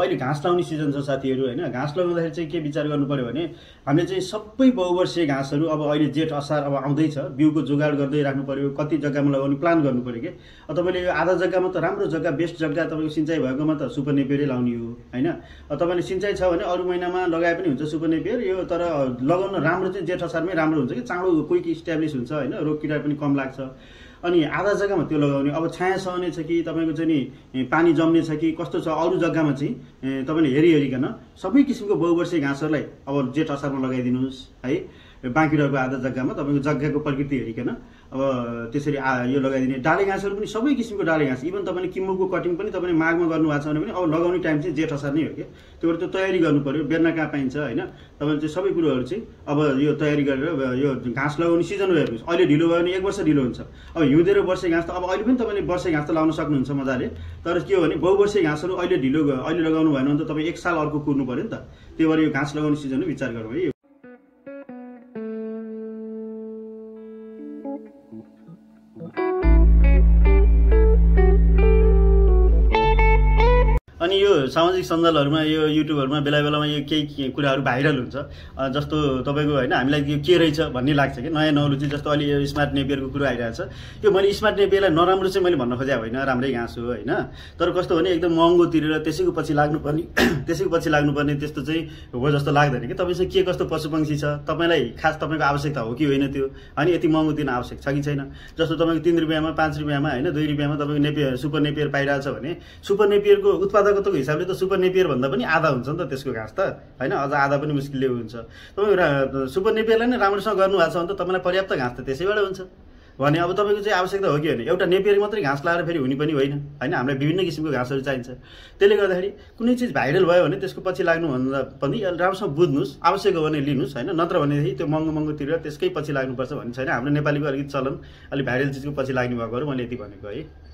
अहिले घाँस लाउने सिजन छ साथीहरू हैन। घाँस लगाउँदाखेरि चाहिँ के विचार गर्नु पर्यो भने हामीले चाहिँ सबै बहुवर्षीय घाँसहरू अब अहिले जेठ असार अब आउँदैछ, बिउको जोगाड गर्दै राख्नु पर्यो, कति जग्गामा लगाउने प्लान गर्नु पर्यो के। तपाईले यो आधा जग्गामा त राम्रो जग्गा बेस्ट जग्गा तपाईको सिँचाइ भएकोमा त सुपर नेपियरै लाउने हो हैन। तपाईले सिँचाइ छ भने अरु महिनामा लगाए पनि हुन्छ सुपर नेपियर, यो तर लगाउन राम्रो चाहिँ जेठ असारमै राम्रो हुन्छ कि, चाँडो क्विक इस्टाब्लिश हुन्छ हैन, रोग किरा पनि कम लाग्छ। अनि आधा जग्गामा त्यो लगाउने, अब छाया सहने छ कि तपाईको चाहिँ नि पानी जम्ने छ कि कस्तो छ, अरु जग्गामा चाहिँ तपाईले हेरिकन सबै किसिमको बहुवर्षीय घाँसहरुलाई अब जेठ असारमा लगाइदिनुस् है। बाँकी रहेको आधा जग्गामा तपाईको जग्गाको प्रकृति हेरिकन अब त्यसरी यो लगाइदिने। डाले घाँसहरु पनि सबै किसिमको डाले घाँस, इभन तपाईले किम्मुको कटिङ पनि तपाईले माघमा गर्नु भएको छ भने पनि अब लगाउने टाइम चाहिँ जेठ असार नै हो के। त्यो तयारी गर्नु पर्यो, बेर्ना कहाँ पाइन्छ हैन। तपाईले चाहिँ सबै कुरोहरु चाहिँ अब यो तयारी गरेर यो घाँस लगाउने सिजन हो हेर्नुस्। अहिले ढिलो भयो भने 1 वर्ष ढिलो हुन्छ। अब हिउँदे र वर्षे घाँस त अब अहिले पनि तपाईले वर्षे घाँस त लाउन सक्नुहुन्छ मजाले, तर के हो भने बहुवर्षीय घाँसहरु अहिले लगाउनु भएन भने त तपाई 1 साल अर्को कुर्नु पर्यो नि त। त्यही भएर यो घाँस लगाउने सिजनमा विचार गरौँ है। अनि यो सामाजिक सञ्जालहरुमा यो युट्युबहरुमा बेला यो केही कुराहरु भाइरल हुन्छ, जस्तो तपाईको हैन हामीलाई यो के रहेछ भन्ने लाग्छ के, नयाँ नौलो चाहिँ जस्तो अलि यो स्मार्ट नेपियरको कुरा आइरहेछ। यो मैले स्मार्ट नेपियरलाई नराम्रो चाहिँ मैले भन्न खोजेको होइन, राम्रै घाँस हो हैन। तर कस्तो भने एकदम महँगो तिरेर त्यसैको पछि लाग्नुपर्ने त्यस्तो चाहिँ हो जस्तो लाग्दैन कि। तपाईसँग के कस्तो पशुपक्षी छ, तपाईलाई खास तपाईको आवश्यकता हो कि होइन त्यो, अनि यति महँगो दिन आवश्यक छ कि छैन। जस्तो तपाईको 3 रुपैयाँमा 5 रुपैयाँमा हैन 2 रुपैयाँमा तपाईको नेपियर सुपर नेपियर पाइरहेछ भने सुपर नेपियरको उत्पादकताको हिसाबले त सुपर नेपियर भन्दा पनि आधा हुन्छ नि त त्यसको घाँस त हैन, अझ आधा पनि मुस्किलले हुन्छ। तपाईको सुपर नेपियरलाई नै राम्रोसँग गर्नु भएको छ भने त तपाईलाई पर्याप्त घाँस त त्यसैबाट हुन्छ भने अब तपाईको चाहिँ आवश्यकता हो कि होइन। एउटा नेपियर मात्रै घाँस लाएर फेरि हुने पनि होइन हैन, हामीलाई विभिन्न किसिमको घाँसहरू चाहिन्छ। त्यसले गर्दाखेरि कुनै चिज भाइरल भयो भने त्यसको पछि लाग्नु भन्दा पनि राम्रोसँग बुझ्नुस्, आवश्यक हो भने लिनुस् हैन, नत्र भनेदेखि त्यो महँगो तिरेर त्यसकै पछि लाग्नुपर्छ भन्ने छैन। हाम्रो नेपालीको अलिकति चलन अलि भाइरल चिजको पछि लाग्ने भएकोहरू मैले यति भनेको है।